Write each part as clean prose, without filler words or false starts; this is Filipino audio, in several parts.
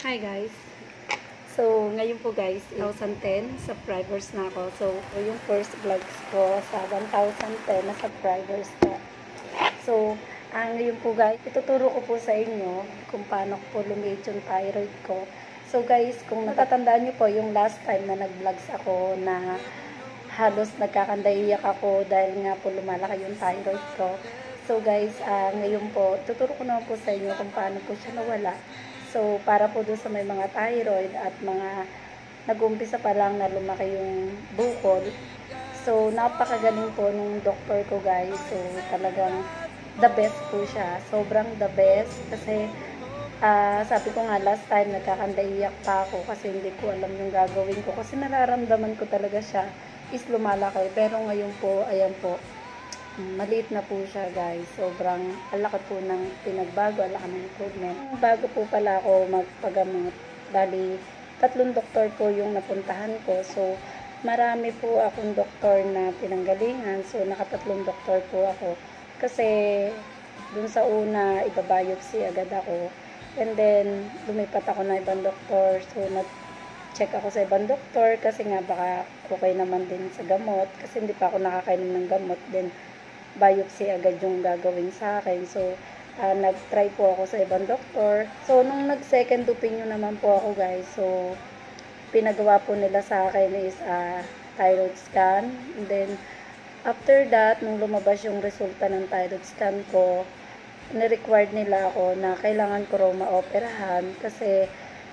Hi guys! So, ngayon po guys, 2010 subscribers na ako. So, yung first vlogs ko sa 1,010 na subscribers ko. So, ngayon po guys, ituturo ko po sa inyo kung paano ko po lumiit yung thyroid ko. So guys, kung natatandaan nyo po yung last time na nag-vlogs ako na halos nagkakandaiyak ako dahil nga po lumalaki yung thyroid ko. So guys, ngayon po, tuturo ko naman po sa inyo kung paano po siya nawala. So, para po doon sa may mga thyroid at mga nag-umpisa pa lang na lumaki yung bukol. So, napakagaling po nung doktor ko guys. So, talagang the best po siya. Sobrang the best. Kasi, sabi ko nga last time nagkakandaiyak pa ako kasi hindi ko alam yung gagawin ko. Kasi nararamdaman ko talaga siya is lumalaki. Pero ngayon po, ayan po, maliit na po siya guys. Sobrang alaki po ng pinagbago, alaki ng improvement. Bago po pala ako magpagamot, bali 3 doktor po yung napuntahan ko. So, marami po akong doktor na pinanggalingan. So, naka-3 doktor po ako. Kasi, dun sa una, ibabiopsy agad ako. And then, lumipat ako na ibang doktor. So, nag-check ako sa ibang doktor kasi nga baka okay naman din sa gamot. Kasi hindi pa ako nakakainom ng gamot. Then, biopsy agad yung gagawin sa akin. So, nag-try po ako sa ibang doktor. So, nung nag-second opinion naman po ako guys, so, pinagawa po nila sa akin is thyroid scan. And then, after that, nung lumabas yung resulta ng thyroid scan ko, ni-required nila ako na kailangan ko raw maoperahan kasi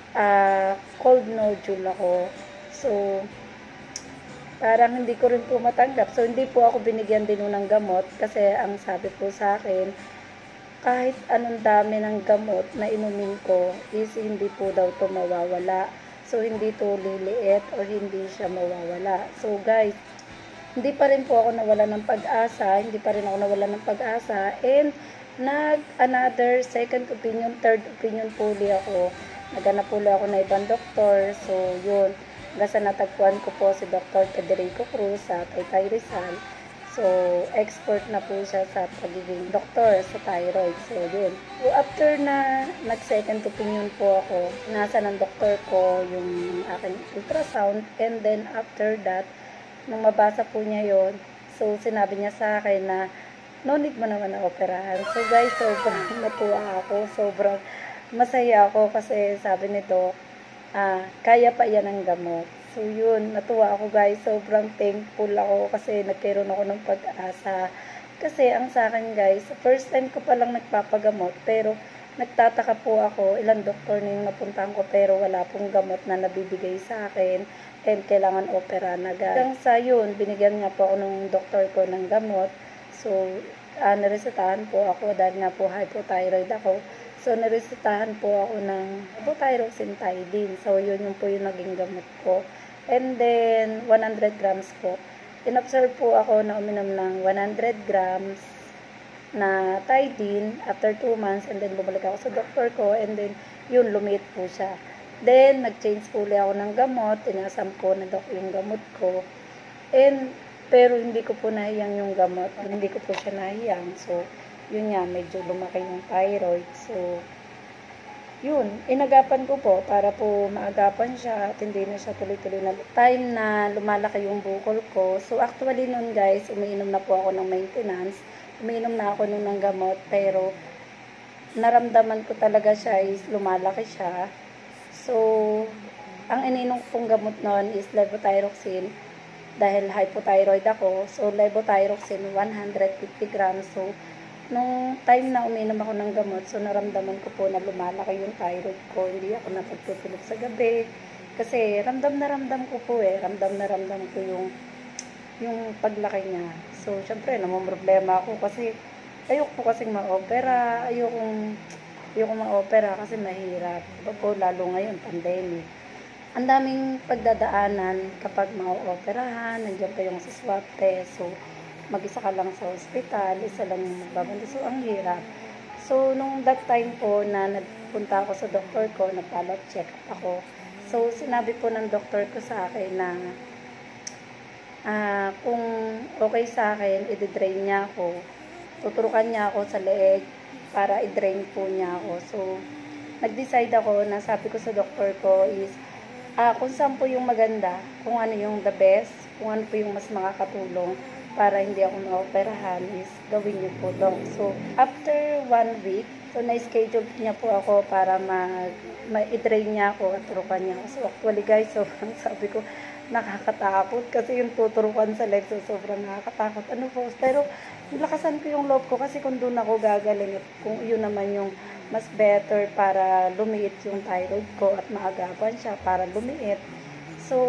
cold nodule ako. So, parang hindi ko rin po matanggap. So, hindi po ako binigyan din ng gamot kasi ang sabi po sa akin, kahit anong dami ng gamot na inumin ko is hindi po daw to mawawala. So, hindi to liliit o hindi siya mawawala. So, guys, hindi pa rin po ako nawala ng pag-asa. Hindi pa rin ako nawala ng pag-asa. And, another second opinion, third opinion po ulit ako. Naghanap po ulit ako na ibang doktor. So, yun. Hanggang sa natagpuan ko po si Dr. Federico Cruz sa Taytay Rizal. So, expert na po siya sa pagiging doktor sa thyroid. So, yun. So, after na nag-second opinion po ako, nasa ng doktor ko yung aking ultrasound. And then, after that, nung mabasa po niya yon, so, sinabi niya sa akin na, no need mo naman na operahan. So, guys, sobrang natuwa ako. Sobrang masaya ako kasi sabi nito, kaya pa yan ang gamot. So, yun, natuwa ako guys. Sobrang thankful ako kasi nagkaroon ako ng pag-asa. Kasi ang sa akin guys, first time ko palang nagpapagamot, pero nagtataka po ako, ilang doktor na yung napuntahan ko, pero wala pong gamot na nabibigay sa akin, and kailangan opera na agad. Hanggang sa yun, binigyan nga po ako ng doktor ko ng gamot. So, naresetahan po ako dahil nga po hypothyroid ako. So, naresetahan po ako ng levothyroxine. So, yun yung po yung naging gamot ko. And then, 100 grams po. In-observe po ako na uminom ng 100 grams na Tidine after 2 months. And then, bumalik ako sa doktor ko. And then, yun, lumiit po siya. Then, nag-change po ulit ako ng gamot. Tinasam po na yung gamot ko. Pero hindi ko po nahiyang yung gamot. Hindi ko po siya nahiyang. So, yun nga, medyo lumaki yung thyroid. So, yun, inagapan ko po para po maagapan siya at hindi na siya tuloy-tuloy na time na lumalaki yung bukol ko. So, actually nun guys, umiinom na po ako ng maintenance. Umiinom na ako nun ng gamot, pero naramdaman ko talaga siya is lumalaki siya. So, ang ininom kong gamot nun is levothyroxine dahil hypothyroid ako. So, levothyroxine 150 grams. So, nung time na uminom ako ng gamot, so naramdaman ko po na lumalaki yung thyroid ko. Hindi ako napagtutulog sa gabi. Kasi ramdam na ramdam ko po Ramdam na ramdam ko yung paglaki niya. So, syempre, namumroblema ako kasi ayoko po kasing ma-opera. Ayoko ma-opera kasi mahirap. Diba po, lalo ngayon, pandemic. Ang daming pagdadaanan kapag ma-operahan. Nandiyan pa yung sa swab test. So, mag-isa ka lang sa ospital, isa lang yung magbabanda. So, ang hirap. So, nung that time po na nagpunta ako sa doktor ko, nag-follow check up ako. So, sinabi po ng doktor ko sa akin na kung okay sa akin, i-drain niya ako. Tuturukan niya ako sa leeg para i-drain po niya ako. So, nag-decide ako na sabi ko sa doktor ko is, kung saan po yung maganda, kung ano yung the best, kung ano po yung mas makakatulong para hindi ako maoperahan is gawin niyo po dong. So, after 1 week, so na-schedule niya po ako para ma-drain niya ako at turukan niya ako. So, actually guys, sobrang sabi ko, nakakatakot kasi yung tuturukan sa leg, so sobrang nakakatakot. Ano po, pero nilakasan ko yung loob ko kasi kung doon ako gagaling at kung yun naman yung mas better para lumiit yung thyroid ko at maagapan siya para lumiit. So,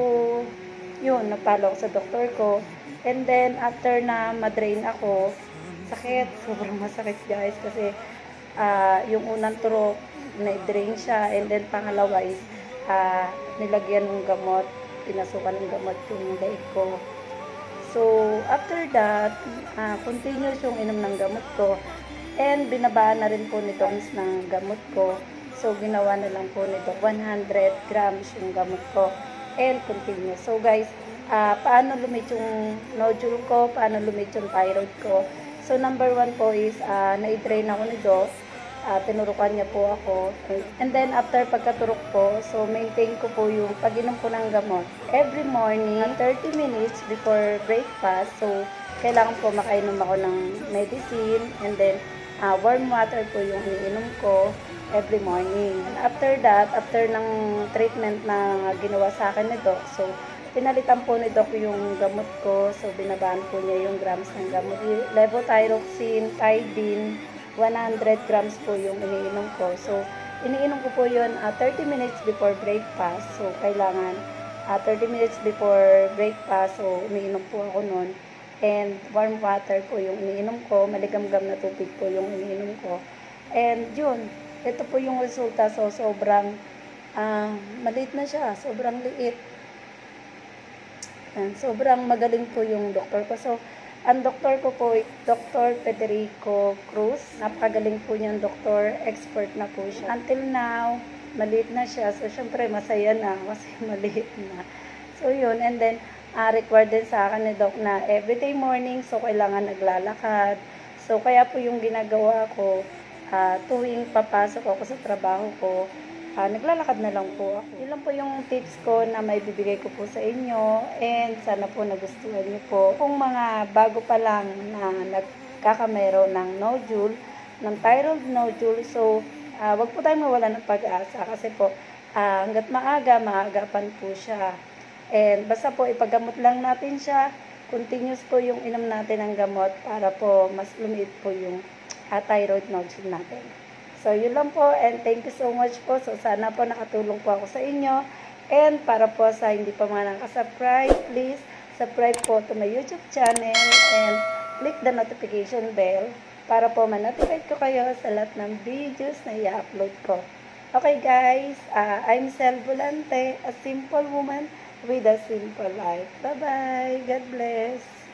yun, napalo ako sa doktor ko. And then, after na madrain ako, sakit, sobrang masakit guys, kasi yung unang turok, na-drain siya, and then pangalawa is, nilagyan ng gamot, pinasukan ng gamot yung leg ko. So, after that, continuous yung inom ng gamot ko, and binabaan na rin po nito ng gamot ko. So, ginawa na lang po nito, 100 grams yung gamot ko, and continuous. So, guys, paano lumit yung nodule ko, paano lumit yung thyroid ko. So, number 1 po is, na-drain ako nito, tinurukan niya po ako. And then, after pagkaturok po, so, maintain ko po yung pag-inom ko ng gamot. Every morning, 30 minutes before breakfast, so, kailangan po makainom ako ng medicine, and then, warm water po yung iniinom ko every morning. And after that, after ng treatment na ginawa sa akin nito, so, pinalitan po ni Doc yung gamot ko. So, binabaan po niya yung grams ng gamot. Levothyroxine, Tidine, 100 grams po yung iniinom ko. So, iniinom ko po yun 30 minutes before breakfast. So, kailangan 30 minutes before breakfast. So, iniinom po ako nun. And warm water po yung iniinom ko. Maligamgam na tubig po yung iniinom ko. And yun, ito po yung resulta. So, sobrang maliit na siya. Sobrang liit. And sobrang magaling po yung doktor ko. So, ang doktor ko po, Dr. Federico Cruz. Napakagaling po niyang doktor. Expert na po siya. Until now, maliit na siya. So, syempre, masaya na kasi maliit na. So, yun. And then, required din sa akin ni Doc na everyday morning. So, kailangan naglalakad. So, kaya po yung ginagawa ko, tuwing papasok ako sa trabaho ko, naglalakad na lang po ako. Yun lang po yung tips ko na may bibigay ko po sa inyo, and sana po nagustuhan niyo po. Kung mga bago pa lang na nagkakamero ng nodule, ng thyroid nodule, so wag po tayong mawala ng pag-asa kasi po hanggat maagapan po siya. And basta po ipagamot lang natin siya, continuous po yung inom natin ng gamot para po mas lumiit po yung thyroid nodule natin. So, yun lang po, and thank you so much po. So, sana po nakatulong po ako sa inyo. And para po sa hindi pa mga nakasubscribe, please subscribe po to my YouTube channel and click the notification bell para po ma-notify ko kayo sa lahat ng videos na i-upload ko. Okay guys, I'm Sel Volante, a simple woman with a simple life. Bye-bye. God bless.